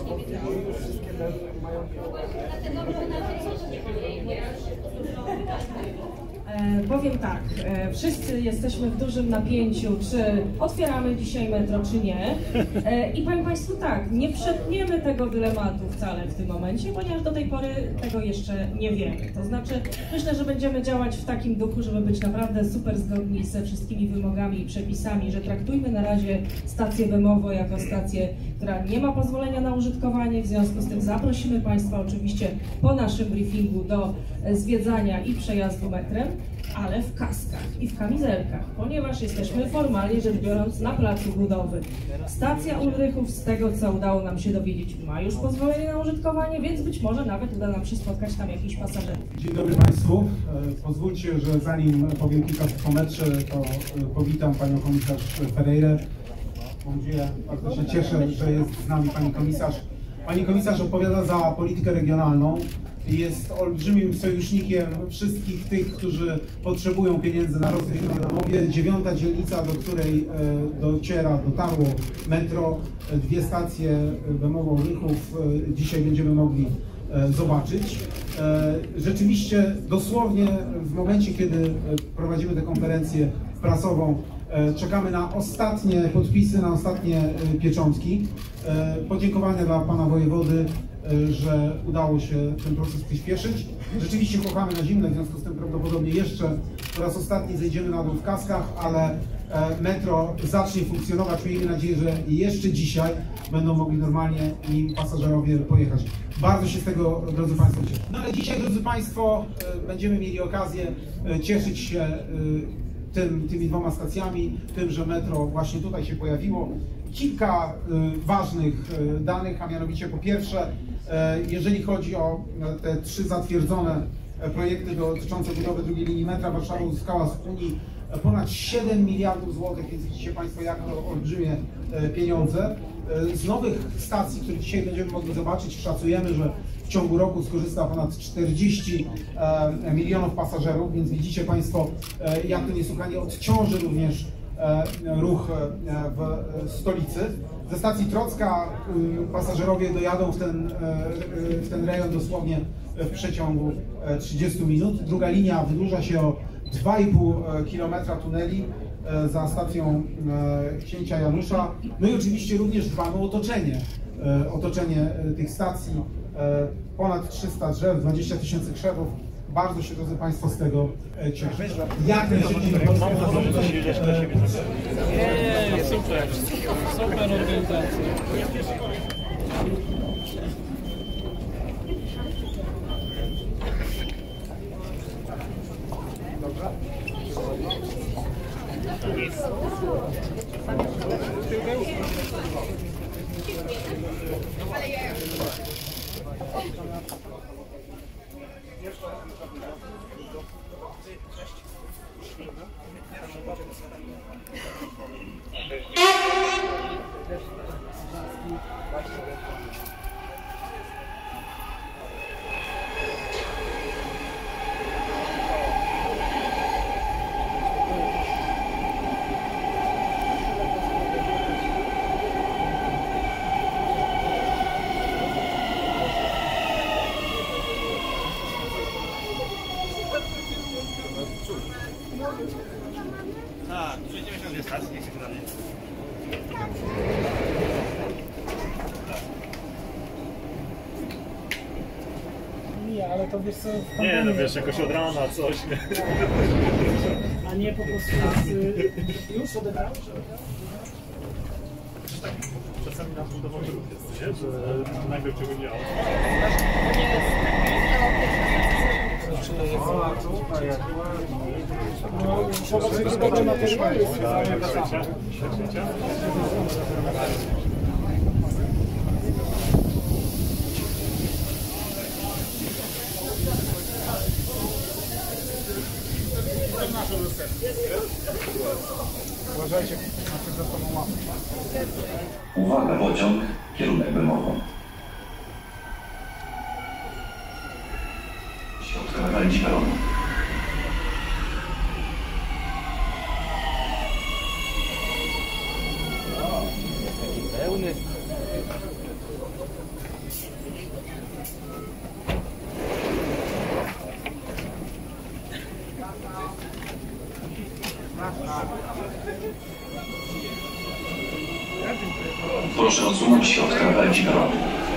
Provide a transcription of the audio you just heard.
Powiem tak, wszyscy jesteśmy w dużym napięciu, czy otwieramy dzisiaj metro, czy nie. I powiem Państwu tak, nie przetniemy tego dylematu wcale w tym momencie, ponieważ do tej pory tego jeszcze nie wiemy. To znaczy, myślę, że będziemy działać w takim duchu, żeby być naprawdę super zgodni ze wszystkimi wymogami i przepisami, że traktujmy na razie stację Bemowo jako stację, która nie ma pozwolenia na użytkowanie, w związku z tym zaprosimy Państwa oczywiście po naszym briefingu do zwiedzania i przejazdu metrem, ale w kaskach i w kamizelkach, ponieważ jesteśmy formalnie rzecz biorąc na placu budowy. Stacja Ulrychów, z tego co udało nam się dowiedzieć, ma już pozwolenie na użytkowanie, więc być może nawet uda nam się spotkać tam jakichś pasażerów. Dzień dobry Państwu. Pozwólcie, że zanim powiem kilka słów o metrze, to powitam Panią Komisarz Ferreirę. Bardzo się cieszę, że jest z nami Pani Komisarz. Pani Komisarz odpowiada za politykę regionalną. Jest olbrzymim sojusznikiem wszystkich tych, którzy potrzebują pieniędzy na rozwój Bemowie. 9. dzielnica, do której dotarło metro, 2 stacje Bemowo-Ulrychów dzisiaj będziemy mogli zobaczyć. Rzeczywiście, dosłownie w momencie, kiedy prowadzimy tę konferencję prasową, czekamy na ostatnie podpisy, na ostatnie pieczątki. Podziękowania dla Pana Wojewody, że udało się ten proces przyspieszyć. Rzeczywiście kochamy na zimne, w związku z tym prawdopodobnie jeszcze po raz ostatni zejdziemy na dół w kaskach, ale metro zacznie funkcjonować. Miejmy nadzieję, że jeszcze dzisiaj będą mogli normalnie nim pasażerowie pojechać. Bardzo się z tego, drodzy Państwo, cieszę. No ale dzisiaj, drodzy Państwo, będziemy mieli okazję cieszyć się tymi 2 stacjami, tym, że metro właśnie tutaj się pojawiło. Kilka ważnych danych, a mianowicie po pierwsze, jeżeli chodzi o te 3 zatwierdzone projekty dotyczące budowy drugiej linii metra, Warszawa uzyskała z Unii ponad 7 miliardów złotych, więc widzicie Państwo, jak to olbrzymie pieniądze. Z nowych stacji, które dzisiaj będziemy mogli zobaczyć, szacujemy, że w ciągu roku skorzysta ponad 40 milionów pasażerów, więc widzicie Państwo, jak to niesłychanie odciąży również ruch w stolicy. Ze stacji Trocka pasażerowie dojadą w ten rejon dosłownie w przeciągu 30 minut. Druga linia wydłuża się o 2,5 km tuneli za stacją Księcia Janusza. No i oczywiście również dbamy o otoczenie tych stacji. Ponad 300 drzew, 20 000 krzewów. Bardzo się, drodzy Państwo, z tego cieszę. Jak najszybciej super organizacja. Tak, 90 stacji, nie chcę dalej. Nie, ale to wiesz co... Nie, no wiesz, jakoś od rana coś. A nie po prostu już odebrałeś? Czasami na budowanie ruch jest, nie? Że nagle czego nie ma. Zobaczyć, że dobre materiały jest. Uważajcie, za sobą łapę. Uwaga, pociąg, kierunek Bemowo. Środka krawędzi peronu. Pełny. Proszę odsunąć się od krawędzi peronu.